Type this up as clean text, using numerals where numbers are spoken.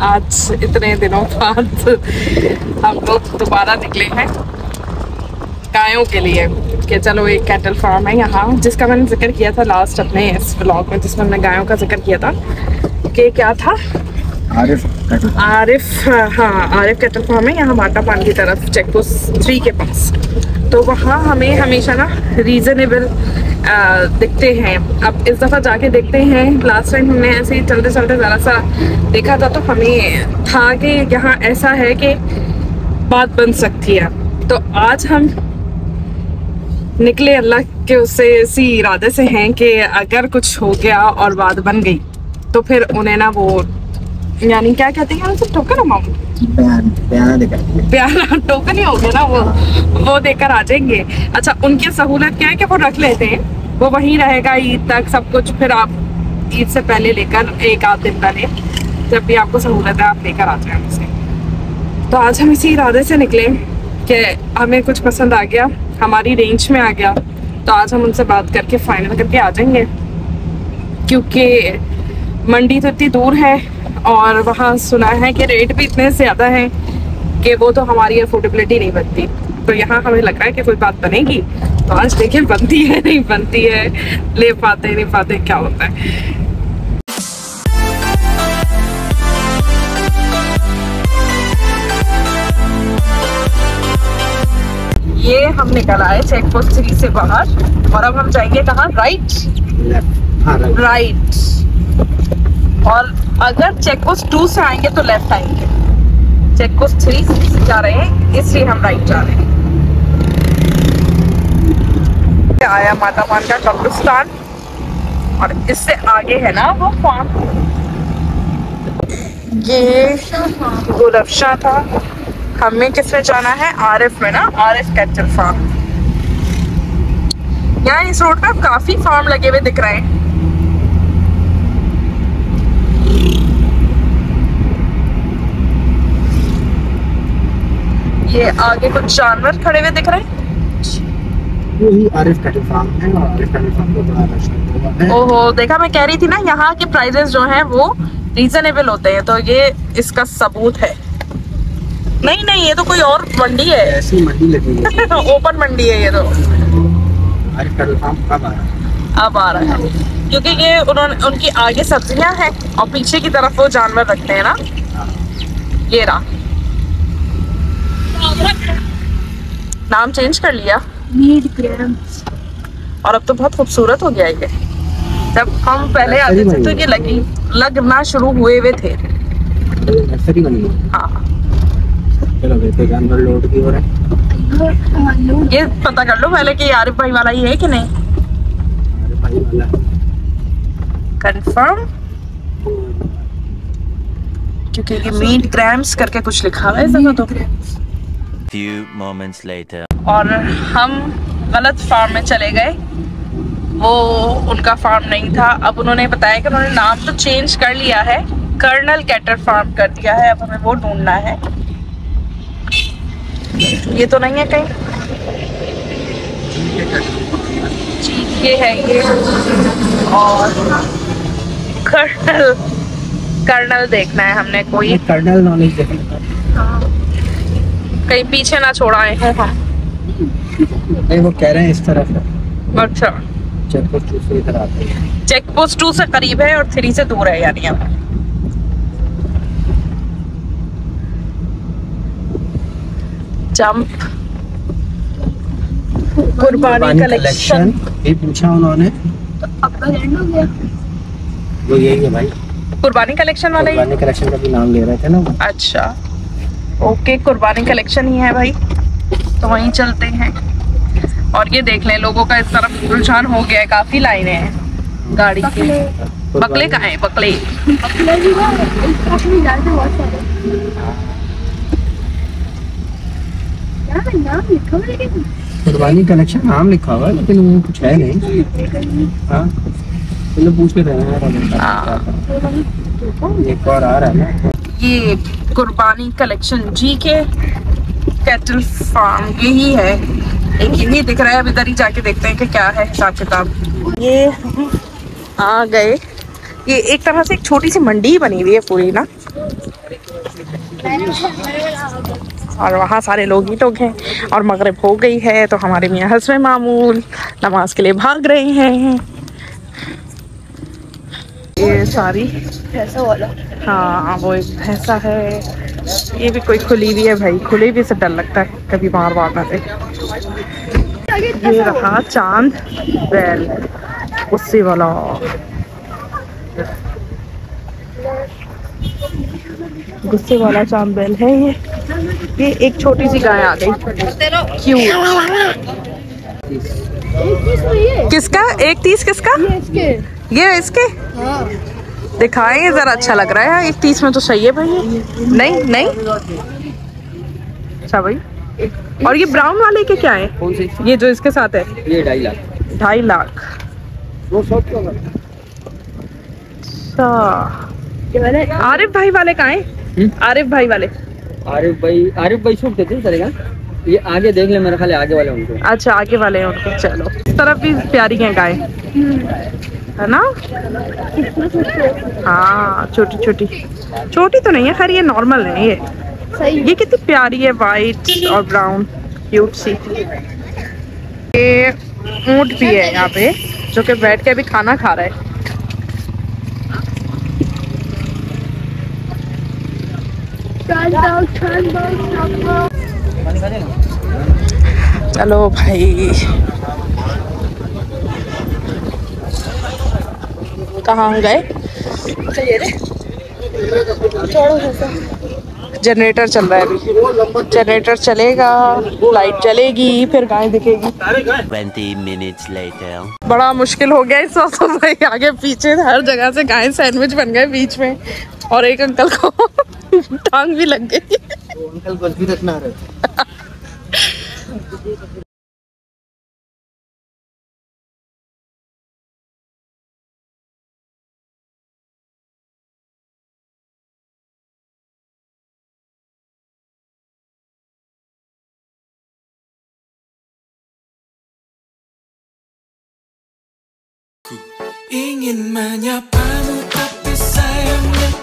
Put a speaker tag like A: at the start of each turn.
A: आज इतने दिनों बाद हम लोग दोबारा निकले हैं गायों के लिए कि चलो एक कैटल फार्म है यहाँ, जिसका मैंने जिक्र किया था लास्ट अपने इस व्लॉग में, जिसमें मैंने गायों का जिक्र किया था कि क्या था, आरिफ कैटल फार्म है यहाँ माटापान की तरफ, चेक पोस्ट 3 के पास। तो वहाँ हमें हमेशा ना रीज़नेबल दिखते हैं। अब इस दफ़ा जाके देखते हैं। लास्ट टाइम हमने ऐसे ही चलते चलते ज़रा सा देखा था, तो हमें था कि यहाँ ऐसा है कि बात बन सकती है। तो आज हम निकले अल्लाह के उससे इसी इरादे से हैं कि अगर कुछ हो गया और बात बन गई तो फिर उन्हें ना वो, यानी क्या कहते हैं उसे, टोकन अमाउंट, बयान टोकन ही हो गया ना, वो देकर आ जाएंगे। अच्छा, उनकी सहूलत क्या है कि वो रख लेते हैं, वो वहीं रहेगा ईद तक सब कुछ, फिर आप ईद से पहले लेकर एक आध दिन पहले जब भी आपको सहूलत है आप लेकर आ जाए उसे। तो आज हम इसी इरादे से निकले कि हमें कुछ पसंद आ गया, हमारी रेंज में आ गया, तो आज हम उनसे बात करके फाइनल करके आ जाएंगे, क्योंकि मंडी तो इतनी दूर है और वहाँ सुना है कि रेट भी इतने ज़्यादा हैं कि वो तो हमारी अफोर्डेबिलिटी नहीं बनती। तो यहाँ हमें लग रहा है कि कोई बात बनेगी, तो आज देखिए बनती है नहीं बनती है, ले पाते नहीं पाते, क्या होता है। ये हम निकल आए चेक पोस्ट 3 से बाहर और अब हम जाएंगे कहाँ, राइट। और अगर चेक पोस्ट 2 से आएंगे तो लेफ्ट आएंगे, चेक पोस्ट 3 से जा रहे हैं इसलिए हम राइट जा रहे हैं। आया माटापान का कब्रिस्तान और इससे आगे है ना वो फार्म, ये गुलफशा था। हमें किसमें जाना है, आरिफ में ना, आरिफ कैटल फार्म। यहाँ इस रोड पे काफी फार्म लगे हुए दिख रहे हैं। ये आगे कुछ जानवर खड़े हुए दिख रहे हैं,
B: वही आरिफ कैटल फार्म है और आरिफ कैटल फार्म को बड़ा रश है।
A: ओहो, देखा, मैं कह रही थी ना यहाँ के प्राइजेस जो हैं वो रीजनेबल होते हैं, तो ये इसका सबूत है। नहीं नहीं, ये तो कोई और मंडी है,
B: ऐसी मंडी लगी है
A: ओपन मंडी है ये तो।
B: आरिफ कैटल फार्म
A: अब आ रहा है क्योंकि ये उनकी आगे सब्जियां हैं और पीछे की तरफ वो जानवर रखते हैं ना। ये रहा, नाम चेंज कर लिया, मीट ग्राम्स, और अब तो बहुत खूबसूरत हो गया ये। जब हम पहले आते थे तो ये लगना शुरू हुए थे।
B: नर्सरी बनी है।
A: हाँ,
B: चलो देखो जानवर लोड की हो रहा है।
A: ये पता कर लो पहले कि आरिफ भाई वाला ही है कि नहीं।
B: आरिफ भाई वाला
A: कंफर्म, क्योंकि ये मीट ग्राम्स करके कुछ लिखा हुआ है इस जगह तो।
C: Few moments later.
A: और हम गलत फार्म में चले गए, वो उनका फार्म नहीं था। अब उन्होंने बताया कि उन्होंने नाम तो चेंज कर लिया है, कर्नल कैटल फार्म कर दिया है। अब हमें वो ढूंढना है। ये तो नहीं है कहीं, ये है ये, और कर्नल देखना है हमने, कोई
B: कर्नल नॉलेज देखना,
A: कहीं पीछे ना छोड़ाए हैं हम।
B: नहीं वो कह रहे हैं इस तरफ है।
A: अच्छा,
B: चेक पोस्ट 2 से इधर आते हैं।
A: चेक पोस्ट 2 से करीब है और 3 से दूर है, यानी हम जंप। कुर्बानी कलेक्शन
B: ये पूछा उन्होंने,
A: तो आपका लैंड हो गया।
B: वो यही है भाई,
A: कुर्बानी कलेक्शन वाला ही।
B: कुर्बानी कलेक्शन का भी नाम ले रहे थे ना।
A: अच्छा, ओके, कुर्बानी कलेक्शन ही है भाई, तो वहीं चलते हैं। और ये देख लें, लोगों का इस तरफ रुझान हो गया है, काफी लाइनें हैं गाड़ी की। बकले कहाँ हैं, बकले?
B: कुर्बानी कलेक्शन नाम लिखा हुआ है लेकिन वो कुछ है नहीं। हाँ, चलो पूछ के रहे एक और आ रहा है ना,
A: ये कुर्बानी कलेक्शन जी के कैटल फार्म, यही है, एक यही दिख रहा है। अब इधर ही जाके देखते हैं कि क्या है हिसाब किताब। ये आ गए, ये एक तरह से एक छोटी सी मंडी बनी हुई है पूरी ना, और वहाँ सारे लोग ही लोग हैं और मगरिब हो गई है तो हमारे मियाँ हस्बैंड मामूल नमाज के लिए भाग रहे हैं। ये सारी
D: ऐसा वाला।
A: हाँ वो एक भैंसा है, ये भी कोई खुली हुई है भाई, खुली हुई से डर लगता है कभी बार बार ना दे। ये रहा चांद बैल गुस्से वाला, गुस्से वाला चांद बैल है ये एक छोटी सी गाय आ गई क्यों। किसका 1.30 किसका? ये इसके दिखाएंगे जरा, अच्छा लग रहा है 1.30 में तो सही है भाई। नहीं नहीं अच्छा भाई। और ये ब्राउन वाले के क्या है?
B: कौन सी?
A: ये जो इसके साथ है
B: ये 2.5 लाख।
A: 2.5 लाख। अच्छा आरिफ भाई वाले कहाँ हैं? आरिफ भाई वाले,
B: आरिफ भाई छूट देते चलेगा। ये आगे देख ले, मेरे ख्याल आगे वाले उनको।
A: अच्छा आगे वाले हैं उनको। चलो इस तरफ भी प्यारी है गाय है ना? हाँ छोटी छोटी, छोटी तो नहीं है खैर, ये नॉर्मल है ये
D: सही।
A: ये कितनी प्यारी है, वाइट और ब्राउन क्यूट सी। ये ऊंट भी है यहाँ पे जो कि बैठ के अभी खाना खा रहा है। चलो भाई कहाँ गए? जनरेटर चल रहा है अभी, जनरेटर चलेगा, लाइट चलेगी, फिर गाय दिखेगी।
C: 20 minutes later.
A: बड़ा मुश्किल हो गया इस वक्त तो भाई, आगे पीछे हर जगह से गाय सैंडविच बन गए बीच में, और एक अंकल को टांग भी लग गई।
B: अंकल बस भी रखना रहे।
E: Ingin menyapamu tapi sayangnya